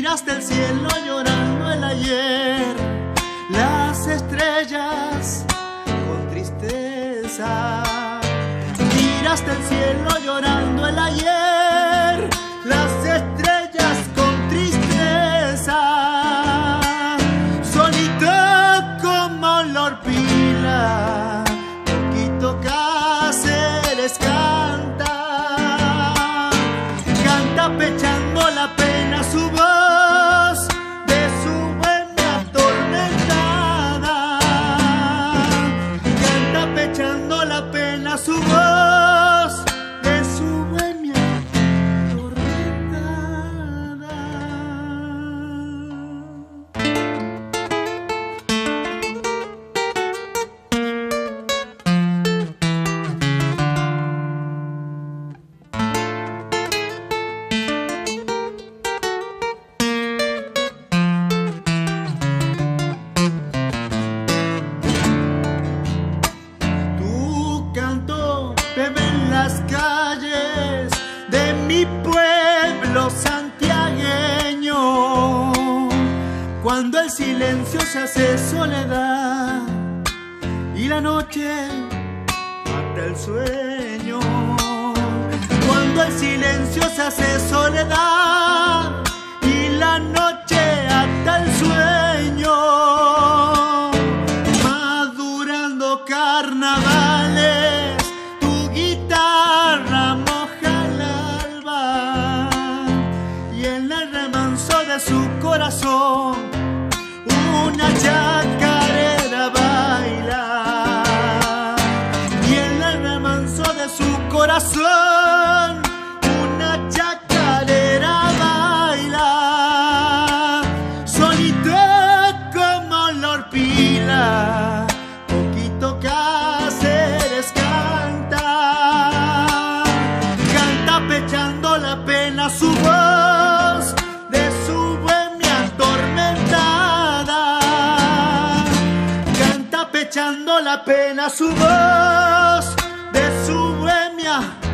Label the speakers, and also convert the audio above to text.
Speaker 1: Miraste el cielo llorando el ayer, las estrellas con tristeza. Miraste el cielo llorando el ayer, las estrellas con tristeza. Solito como la horpila, poquito Cáceres canta, canta pechando la pena su voz de su bohemia atormentada, canta pechando la pena su voz de su bohemia atormentada. Las calles de mi pueblo santiagueño, cuando el silencio se hace soledad y la noche mata el sueño, cuando el silencio se hace soledad y la noche ata el sueño, madurando carnavales, su corazón una chacarera baila, y en el remanso de su corazón una chacarera baila. Solito como la horpila, poquito Cáceres canta, canta pechando la pena su voz de su bohemia atormentada, canta pechando la pena su voz de su bohemia